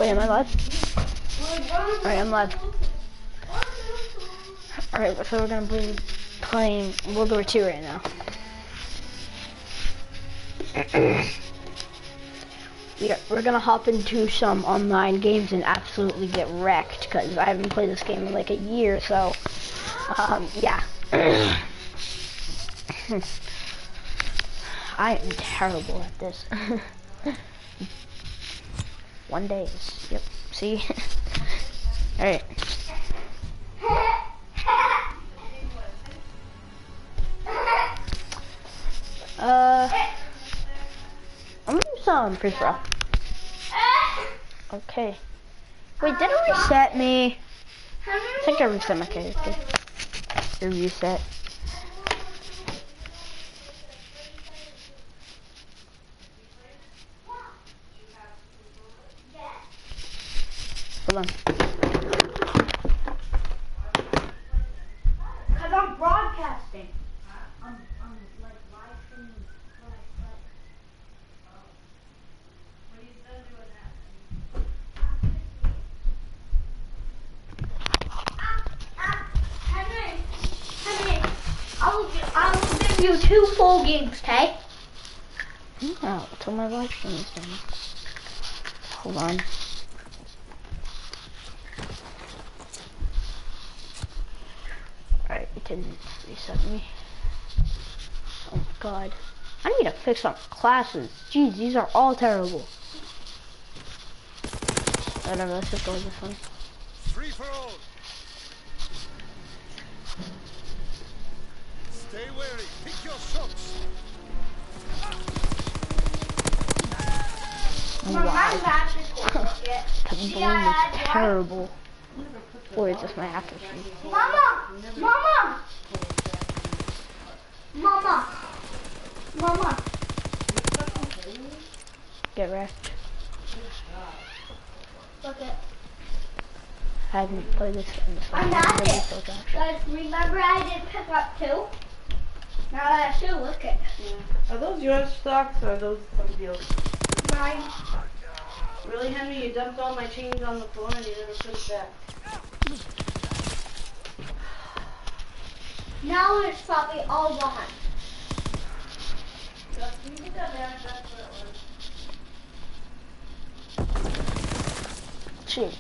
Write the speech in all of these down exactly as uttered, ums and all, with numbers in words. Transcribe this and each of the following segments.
Wait, am I live? Alright, I'm live. Alright, so we're gonna be playing World War Two right now. we are, we're gonna hop into some online games and absolutely get wrecked because I haven't played this game in like a year, so um, yeah. I am terrible at this. One day is, yep, see? Alright. Uh, I'm gonna do some free throw. Okay. Wait, did it reset me? I think I reset my character. It reset. Hold on. Cause I'm broadcasting. I'm, I'm like live streaming. What are you still doing that? Henry, Henry, I will, I will give you two full games, okay? Oh, until my live stream is done. Hold on. Alright, it didn't reset me. Oh my god. I need to fix some classes. Jeez, these are all terrible. Whatever, let's just go with this one. Free for all. Stay wary. Pick your shots. Oh, wow. The balloon is terrible. Or is this my after stream? Mama! Mama! Mama! Mama! Get wrecked. Look at. I haven't played this game, so I'm I'm not really it. so gosh. Guys, remember I did pick up two? Now I should look at. Yeah. Are those your stocks or are those somebody else? Mine. Really, Henry? You dumped all my chains on the floor and you never put it back. Now it's probably all gone. Two.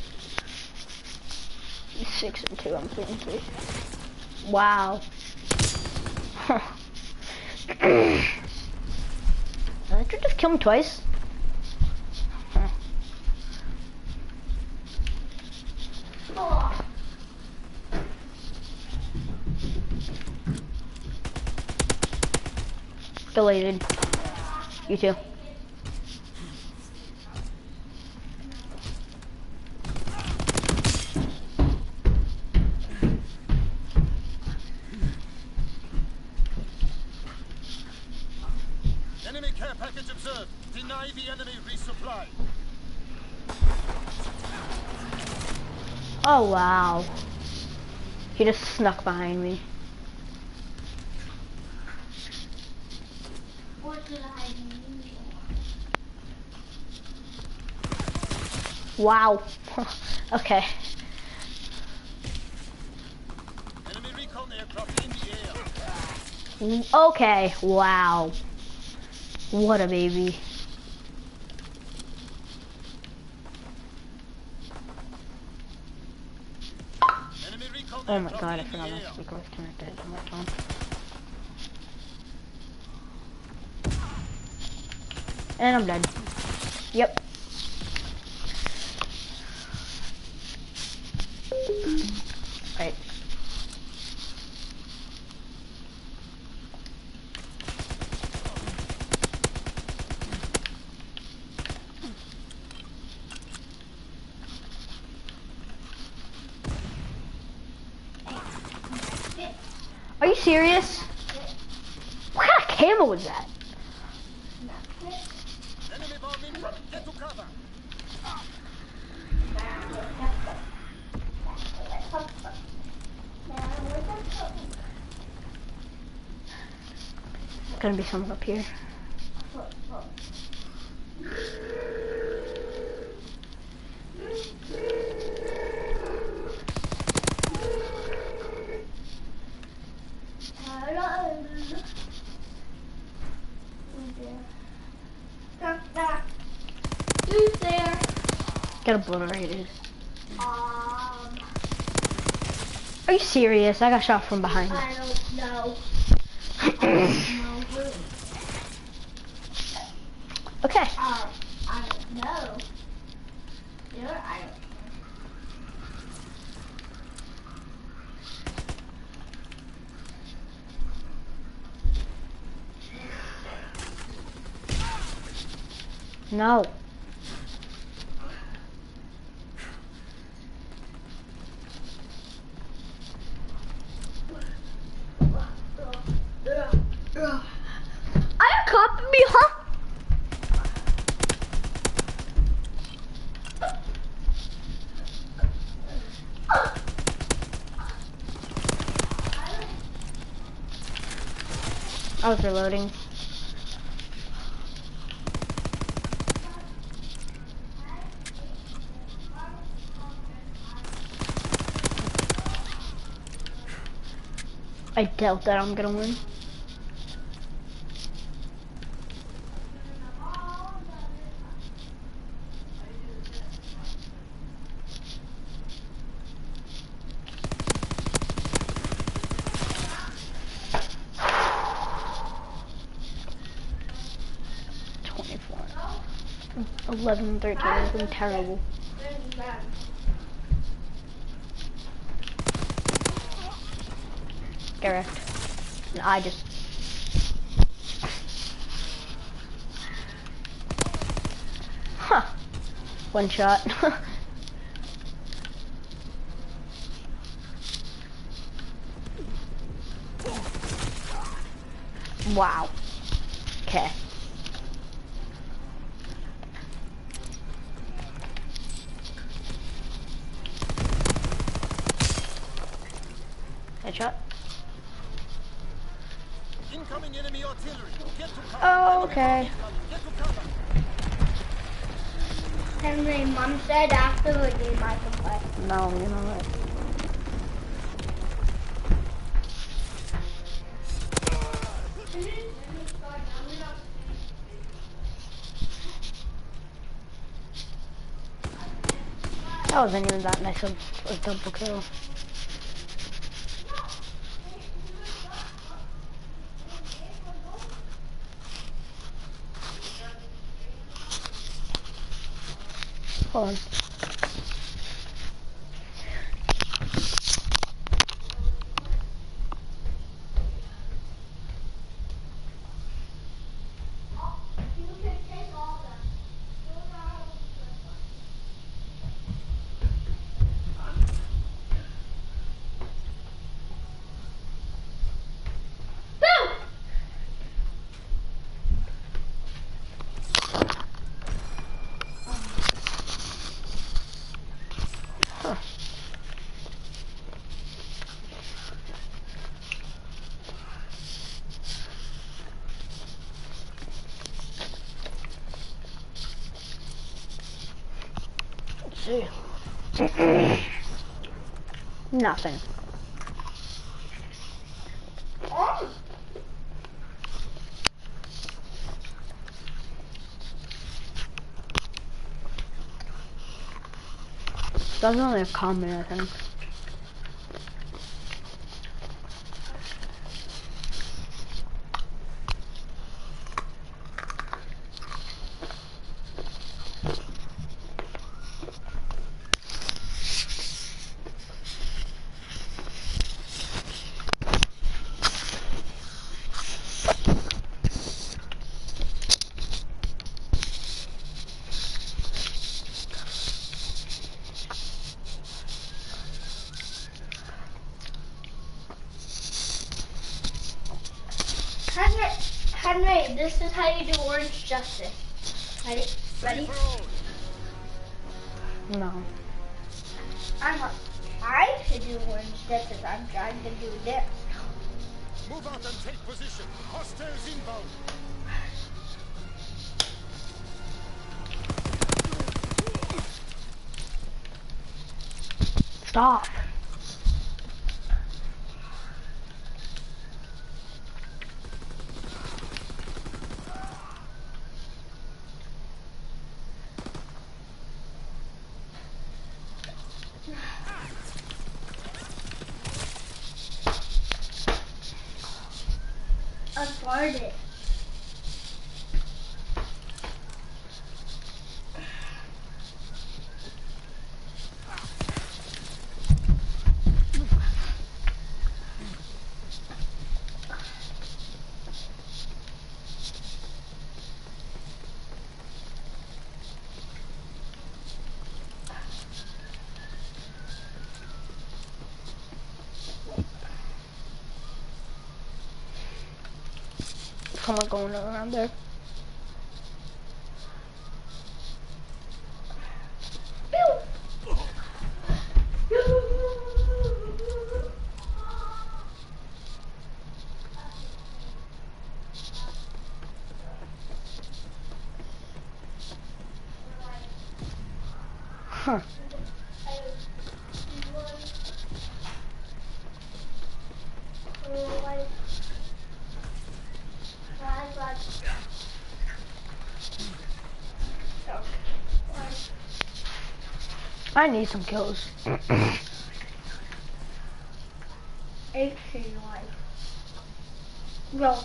Six and two, I'm playing three. Wow. Did I just kill him twice? Huh. Oh. Deleted. You too. Enemy care package observed. Deny the enemy resupply. Oh wow. He just snuck behind me. What did I need? Wow. Okay. Enemy recon aircraft in the air. Okay. Wow. What a baby. Enemy recon Oh my aircraft god, I in forgot the my air. speaker was connected to my phone. And I'm dead. Yep. Right. Are you serious? What kind of camo was that? Enemy bomb incoming. Get to cover. Gonna be someone up here. Get obliterated. Um, Are you serious? I got shot from behind. I don't know. I don't know who. Okay. Um, I don't know. You're, I don't No. I got caught behind. I was reloading. I doubt that I'm gonna win. twenty-four. eleven, thirteen has been terrible. Correct. And I just... Huh. One shot. Wow. Okay. Headshot. Incoming enemy artillery. Get to cover. Oh, okay. Get to cover. Henry, Mom said after the game I can play. No, you know what? That wasn't even that nice of a double kill. Hold on. See. Nothing. That's only a comment, I think. Henry, Henry, this is how you do Orange Justice. Ready? Ready? No. I'm not trying to do Orange Justice. I'm trying to do this. Move out and take position. Hostiles inbound. Stop. farted. Someone going around there. Huh. I need some kills. eighteen life. No.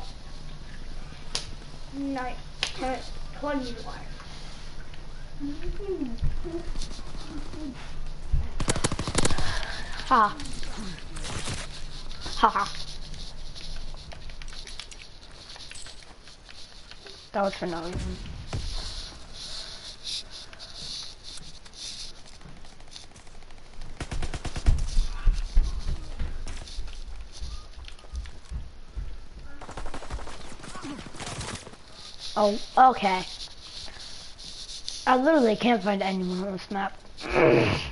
Nine, ten, twenty life. Ha. Ha ha. That was for no reason. Oh, okay. I literally can't find anyone on this map. This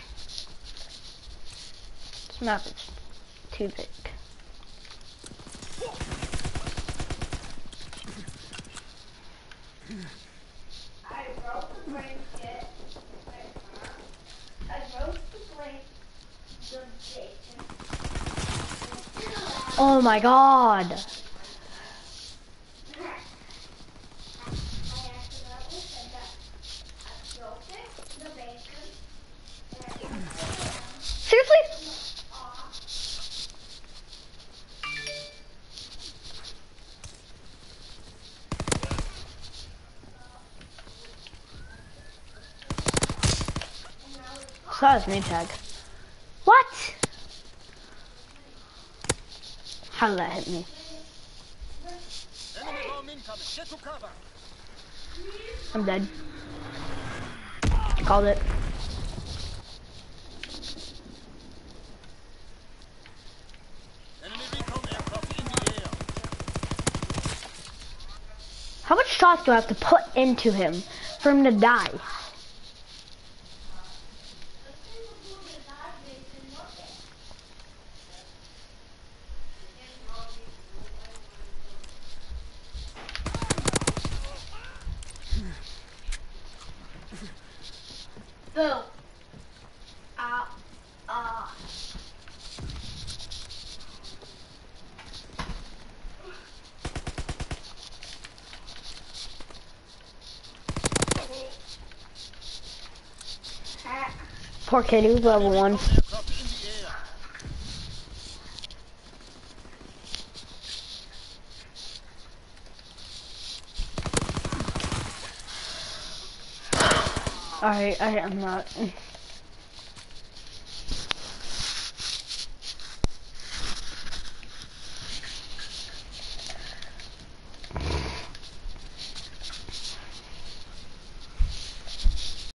map is too big. I broke the blanket. I broke the blanket. The bacon. Oh my god. Seriously? Saw his name tag. What? How did that hit me? Enemy bomb incoming. Get to cover. I'm dead. Called it. Enemy recon aircraft in the air. How much shots do I have to put into him for him to die? Boom. Ah. Ah. Poor kid, he was level one. Aircraft in the air. Alright, I, I'm not.